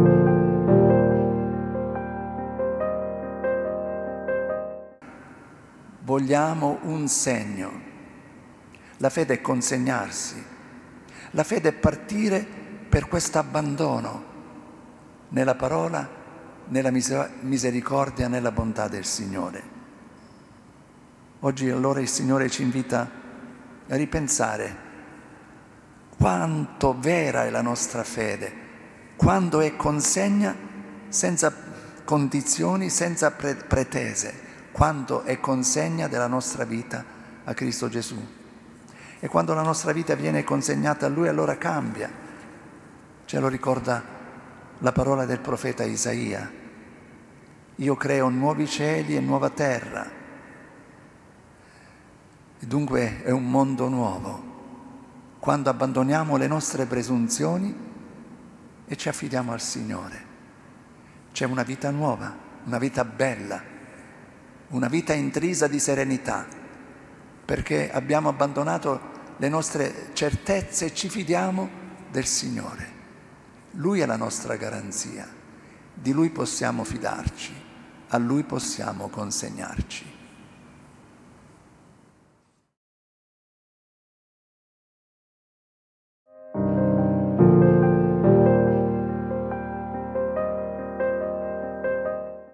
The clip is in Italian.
Vogliamo un segno. La fede è consegnarsi. La fede è partire per questo abbandono nella parola, nella misericordia, nella bontà del Signore. Oggi allora il Signore ci invita a ripensare quanto vera è la nostra fede, quando è consegna senza condizioni, senza pretese, quando è consegna della nostra vita a Cristo Gesù. E quando la nostra vita viene consegnata a Lui, allora cambia. Ce lo ricorda la parola del profeta Isaia. Io creo nuovi cieli e nuova terra. E dunque è un mondo nuovo, quando abbandoniamo le nostre presunzioni e ci affidiamo al Signore. C'è una vita nuova, una vita bella, una vita intrisa di serenità, perché abbiamo abbandonato le nostre certezze e ci fidiamo del Signore. Lui è la nostra garanzia, di Lui possiamo fidarci, a Lui possiamo consegnarci.